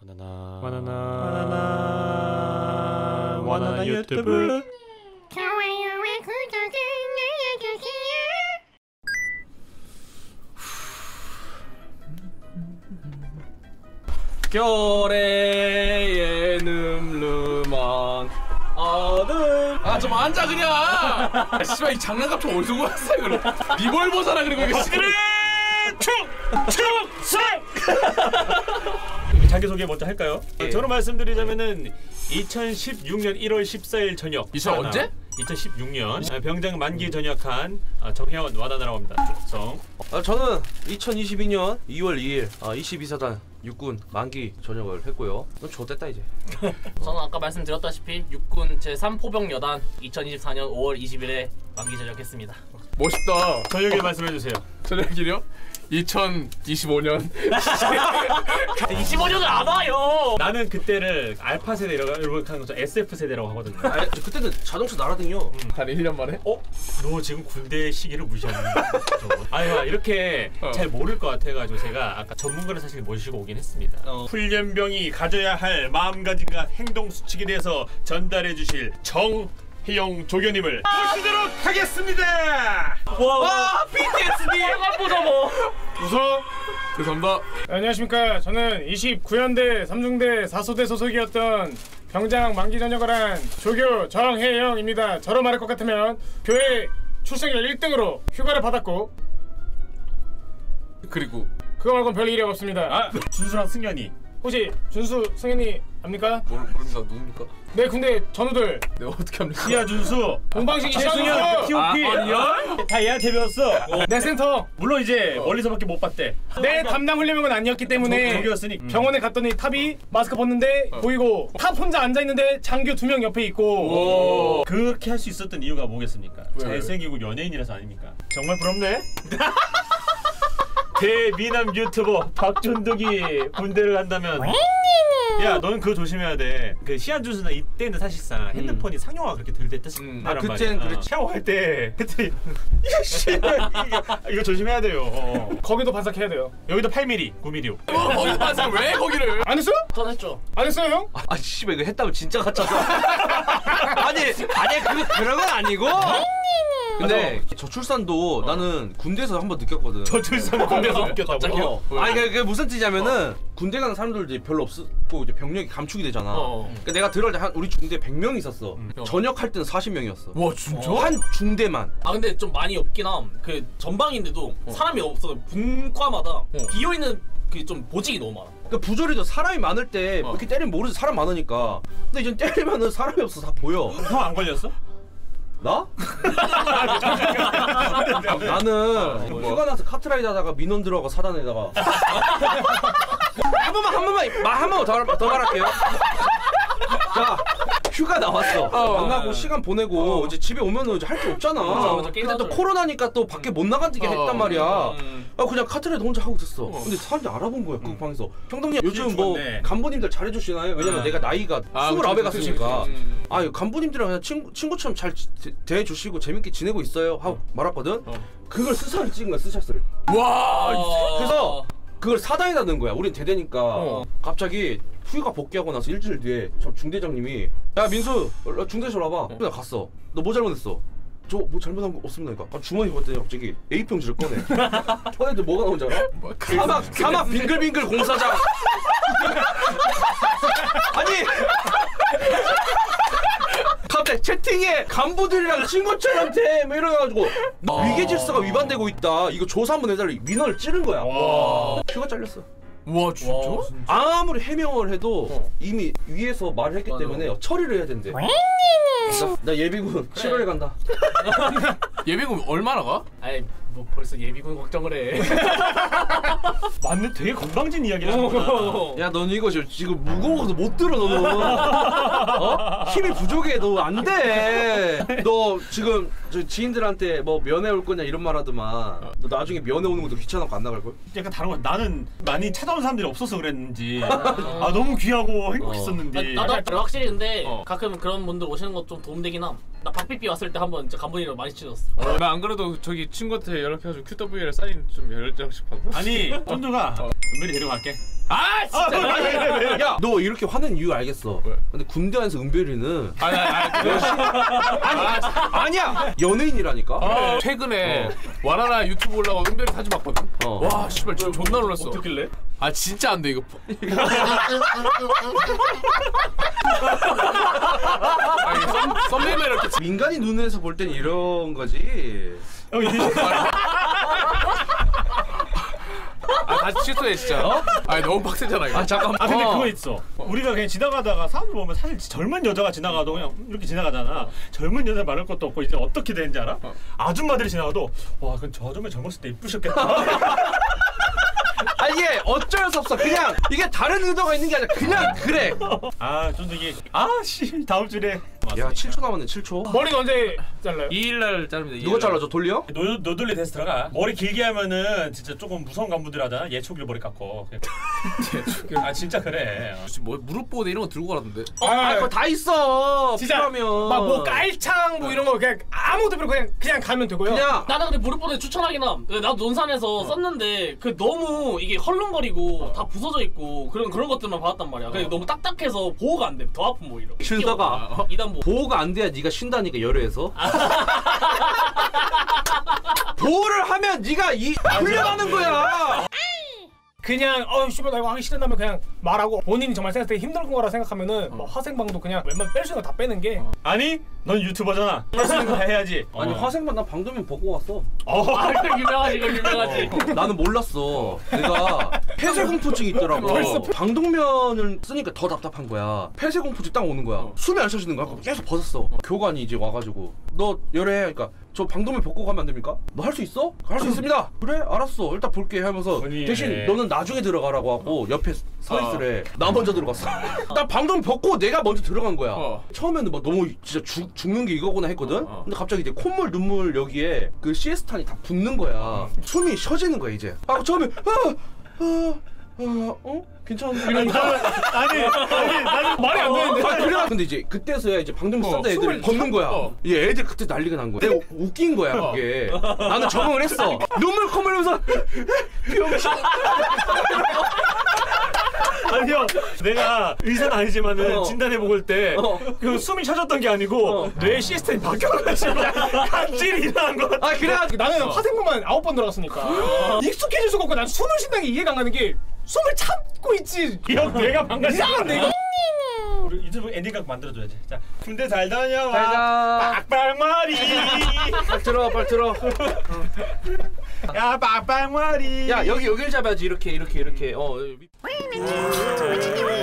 바나나 유튜브. 좋아요와 구독을 눌러주세요. 결의 늠름한 아들. 아 좀 앉아 그냥. 아, 씨발 이 장난감 좀 어디서 구했어 이거를. 리볼버잖아. 그리고 이거 시그레 축축 자기소개 먼저 할까요? 저로 말씀드리자면은 2016년 1월 14일 저녁. 이 시간 언제? 2016년 병장 만기 전역한 정혜원 와다나라고 합니다. 성. 저는 2022년 2월 2일 22사단 육군 만기 전역을 했고요. 넌 좋댔다 이제. 저는 아까 말씀드렸다시피 육군 제3포병 여단 2024년 5월 20일에 만기 전역했습니다. 멋있다. 저녁에 말씀해주세요. 저녁이요? 2025년 25년을 안 와요. 나는 그때를 알파 세대라고 여러분 하는 거죠. SF 세대라고 하거든요. 그때는 자동차 날아다녀. 한 1년 만에? 너 지금 군대 시기를 무시하는 거죠? 아유 이렇게 잘 모를 것 같아가지고 제가 아까 전문가를 사실 모시고 오긴 했습니다. 훈련병이 가져야 할 마음가짐과 행동 수칙에 대해서 전달해주실 정혜영 조교님을 모시도록 하겠습니다. 와 PTSD 해가보자 뭐. 웃어. 죄송합니다. 안녕하십니까. 저는 29연대 3중대 4소대 소속이었던 병장 만기 전역을 한 조교 정혜영입니다. 저로 말할 것 같으면 교회 출석률 1등으로 휴가를 받았고 그리고 그거 말고는 별 일이 없습니다. 준수랑 승현이. 혹시 준수 승현이 압니까? 모릅니다. 누굽니까? 내 군대 전우들 내가 어떻게 합니까? 시아 준수, 동방신 최승현, 이상수 T.O.P. 다 얘한테 배웠어. 내 센터 물론 이제 멀리서밖에 못 봤대. 내 담당 훈련병은 아니었기 때문에 조교였으니 병원에 갔더니 탑이 마스크 벗는데 보이고 탑 혼자 앉아있는데 장교 2명 옆에 있고 그렇게 할 수 있었던 이유가 뭐겠습니까? 왜? 잘생기고 연예인이라서 아닙니까? 정말 부럽네. 대미남 유튜버 박준덕이 군대를 간다면 야 너는 그거 조심해야 돼. 그 시한준수나 이때는 사실상 핸드폰이 상용화 그렇게 덜 됐던 그땐 그랬지. 샤워할 때 그때 이거 조심해야 돼요. 거기도 반삭해야 돼요. 여기도 8mm, 9mm. 거기서 봤어. 왜 거기를? 안 했어요? 전 했죠. 안 했어요 형? 아 씨발 이거 했다면 진짜 가짜다. 아니 그런 건 아니고. 근데 저출산도 나는 군대에서 한번 느꼈거든. 저출산 군대에서 느꼈다고. 갑자기요? 아니 그게 무슨 뜻이냐면은 군대 가는 사람들이 별로 없고 이제 병력이 감축이 되잖아. 그러니까 내가 들어갈 때 한 우리 중대 100명 있었어. 전역할 때는 40명이었어. 와 진짜? 한 중대만. 아 근데 좀 많이 없긴 함. 그 전방인데도 사람이 없어. 분과마다 비어 있는 그 좀 보직이 너무 많아. 그러니까 부조리도 사람이 많을 때 이렇게 때리면 모르지 사람 많으니까. 근데 이제 때리면은 사람이 없어 다 보여. 형 안 걸렸어? 나? 나는 휴가 나서 카트라이드 하다가 민원 들어가고 사단에다가 한 번만 더 말할게요. 자 휴가 나왔어. 만나고 시간 보내고 이제 집에 오면은 이제 할 게 없잖아. 맞아, 근데 또 코로나니까 또 밖에 못 나가게 했단 말이야. 그냥 카트라이드 혼자 하고 있었어. 근데 사람들이 알아본 거야 그 방에서. 형동님 요즘 뭐 죽었네. 간부님들 잘해주시나요? 왜냐면 내가 나이가 29에 갔으니까. 간부님들이랑 그냥 친구처럼 잘 대해주시고 재밌게 지내고 있어요 하고 말았거든. 그걸 스샷을 찍은 거야. 스샷을. 와. 그래서 그걸 사단에다 넣은 거야. 우린 대대니까. 갑자기 휴가 복귀하고 나서 일주일 뒤에 저 중대장님이 야 민수 중대장 와봐. 나 갔어. 너 뭐 잘못했어? 저 뭐 잘못한 거 없습니다. 주머니 봤더니 갑자기 A4용지를 꺼내. 꺼내도 뭐가 나온지 알아? 사막 빙글빙글 공사장. 아니 갑자기 채팅에 간부들이랑 친구처럼 돼 뭐 이래가지고 위계 질서가 위반되고 있다. 이거 조사 한번 해달라. 민원을 찌른 거야. 휴가 잘렸어. 와 진짜? 아무리 해명을 해도 이미 위에서 말을 했기 때문에 처리를 해야 된대. 나 예비군 7월에 간다. 예비군 얼마나 가? 아이 뭐 벌써 예비군 걱정을 해. 맞네. 되게 건방진 이야기를 하는구나. 야 너는 이거 지금 무거워서 못 들어 너는. 힘이 부족해. 너 안 돼. 너 지금 저 지인들한테 뭐 면회 올 거냐 이런 말 하더만 너 나중에 면회 오는 것도 귀찮아서 안 나갈 걸? 약간 다른 거. 나는 많이 찾아온 사람들이 없어서 그랬는지 너무 귀하고 행복했었는데. 나도 확실히 근데 가끔 그런 분들 오시는 거 좀 도움되긴 함. 나 박삐삐 왔을 때 한번 진짜 간분이랑 많이 친해졌어. 나 안 그래도 저기 친구한테 연락해가지고 QWL 사인 좀 10장씩 받고. 아니 쫀두가 은별이 데려갈게. 아 진짜. 야, 너 이렇게 화낸 이유 알겠어. 왜? 근데 군대 안에서 은별이는 아니 아니야. 연예인이라니까. 최근에 와라라 유튜브 올라가 은별이 사진 봤거든. 와 씨발 진짜 존나 놀랐어. 어떻길래? 아 진짜 안 돼 이거. 아니 썸네일에 이렇게 민간인 눈에서 볼 땐 이런 거지. 다시 취소해 진짜. 아니 너무 빡세잖아 이거. 아 잠깐만. 아 근데 그거 있어. 우리가 그냥 지나가다가 사람들 보면 사실 젊은 여자가 지나가도 그냥 이렇게 지나가잖아. 젊은 여자 말할 것도 없고 이제 어떻게 되는지 알아? 아줌마들이 지나가도 와 그럼 저 아줌마 젊었을 때 이쁘셨겠다. 아 이게 어쩔 수 없어. 그냥 이게 다른 의도가 있는 게 아니라 그냥 그래. 아 쫀득이 아씨 다음 주에 야 7초 남았네 7초. 머리는 언제 잘라요? 2일날 자르면 돼. 누가 잘라줘? 돌려? 노들리 데스 들어가. 머리 길게 하면은 진짜 조금 무서운 간부들 하잖아. 예초길 머리 깎고. 아 진짜 그래. 뭐 무릎 보호대 이런 거 들고 가라던데. 아 그거 다 있어. 진짜 필요하면. 막 뭐 깔창 뭐 이런 거 그냥 아무것도 필요 그냥 가면 되고요. 그냥 나는 근데 무릎보드 추천하긴 함. 나도 논산에서 썼는데 그 너무 이게 헐렁거리고 다 부서져 있고 그런 것들만 받았단 말이야. 그래 너무 딱딱해서 보호가 안 돼. 더 아픈 오히려. 쉴다가 2단 보호. 보호가 안 돼야 네가 쉰다니까 열애에서. 보호를 하면 네가 훈련하는 거야. 그냥 씨발 나 이거 하기 싫다면 그냥 말하고 본인이 정말 생각할 때 힘든 거라 생각하면은 뭐 화생방도 그냥 웬만하면 뺄 수 있는 거 다 빼는 게 아니 넌 유튜버잖아. 할 수 있는 거 다 해야지. 아니 화생방 나 방독면 벗고 왔어. 아 이거 유명하지 이거 유명하지. 나는 몰랐어. 내가 폐쇄공포증이 있더라고. 방독면을 쓰니까 더 답답한 거야. 폐쇄공포증 딱 오는 거야. 숨이 안 쉬어지는 거야. 계속 벗었어. 교관이 이제 와가지고 너 열애 그러니까 저 방독면 벗고 가면 안 됩니까? 너 할 수 있어? 할 수 있습니다. 그래 알았어. 일단 볼게 하면서 대신 너는 나중에 들어가라고 하고 옆에 서 있으래. 나 먼저 들어갔어. 나 방독면 벗고 내가 먼저 들어간 거야. 처음에는 막 너무 진짜 죽는 게 이거구나 했거든. 근데 갑자기 이제 콧물 눈물 여기에 그 시에스탄이 다 붙는 거야. 숨이 쉬어지는 거야 이제. 아 처음에 괜찮은데? 이런 거. 아니 나는 말이 안 되는데. 아, 그래. 근데 이제 그때서야 이제 방독면 쓴다 애들이 벗는 거야. 얘 애들 그때 난리가 난 거야. 내가 웃긴 거야 그게. 나는 적응을 했어. 눈물 콧물 하면서 병신. 아니 형 내가 의사는 아니지만은 진단해 먹을 때 그 숨이 쉬어졌던 게 아니고 뇌 시스템이 바뀌어가지고 각질이 일어난 거 같아. 아 그래가지고 나는 화생방만 9번 들어갔으니까 익숙해질 수가 없고 난 숨을 쉰다는 게 이해가 안 가는 게 숨을 참고 있지. 형 뇌가 망가져. 이상한데 이거. 우리 유튜브 엔딩각 만들어줘야지. 자 군대 잘 다녀와. 잘 가. 빡빡머리. 빨리 들어 빨리 들어. 야 빡빡머리. 야 여기를 잡아야지 이렇게. Wait a minute.